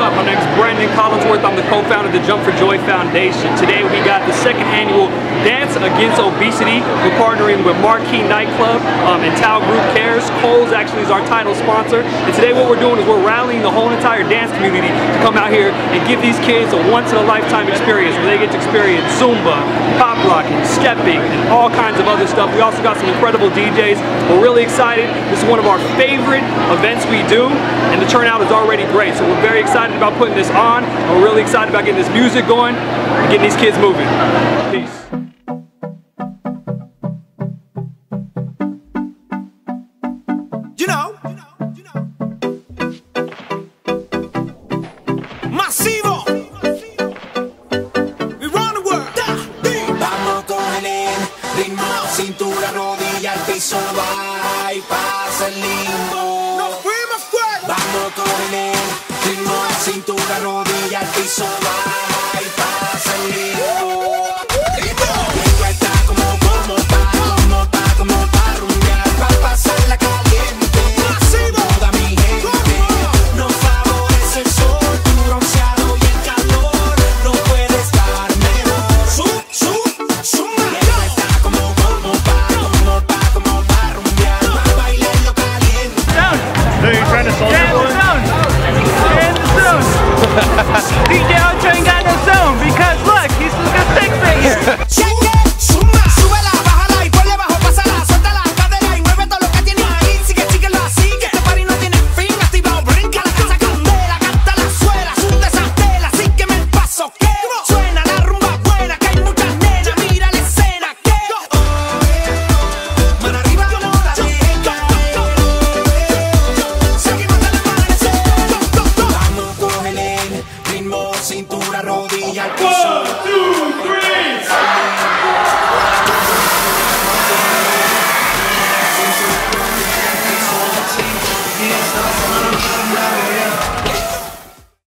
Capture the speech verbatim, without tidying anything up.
up? My name is Brandon Collinsworth. I'm the co-founder of the Jump for Joy Foundation. Today we got the second annual Dance Against Obesity. We're partnering with Marquee Nightclub um, and Tao Group Cares. Kohl's actually is our title sponsor. And today what we're doing is we're rallying the whole entire dance community to come out here and give these kids a once-in-a-lifetime experience where they get to experience Zumba, pop rocking, stepping, and all kinds of other stuff. We also got some incredible D Js. We're really excited. This is one of our favorite events we do, and the turnout is already great. So we're very excited about putting this on. We're really excited about getting this music going and getting these kids moving. Peace. You know, masivo, we run the world. Vamos con el ritmo, cintura, rodilla, al piso, va y pasa el limbo. Nos fuimos fuerte. Vamos con el ritmo, cintura, rodilla, al piso, va y pasa el limbo. Lengua está como, como pa, como pa, como pa rumbear, pa pasar la caliente. Toda mi gente nos favorece el sol, tu bronceado y el calor. No puedes dar menos. Sub, sub, suma. Lengua está como, como pa, como pa, como pa rumbear, pa bailar lo caliente. Down. So you're trying to soldier Get in the zone. Get in the zone. D J Ultra ain't got no zone because look, he's just got six right here. Shake it, suma, súbela, bájala y ponle bajo, pásala, suelta la cadera y mueve todo lo que tienes ahí. Sigue, síguelo así, que este party no tiene fin. Activado, brinca la casa candela, canta la suela, sunde esa tela, sígueme el paso que suena la rumba buena, que hay muchas nenas, mira la escena que mano arriba, no la dejes caer. Seguimos hasta el amanecer. Vamos con el ritmo, cintura, rodilla, al piso. One, two, three.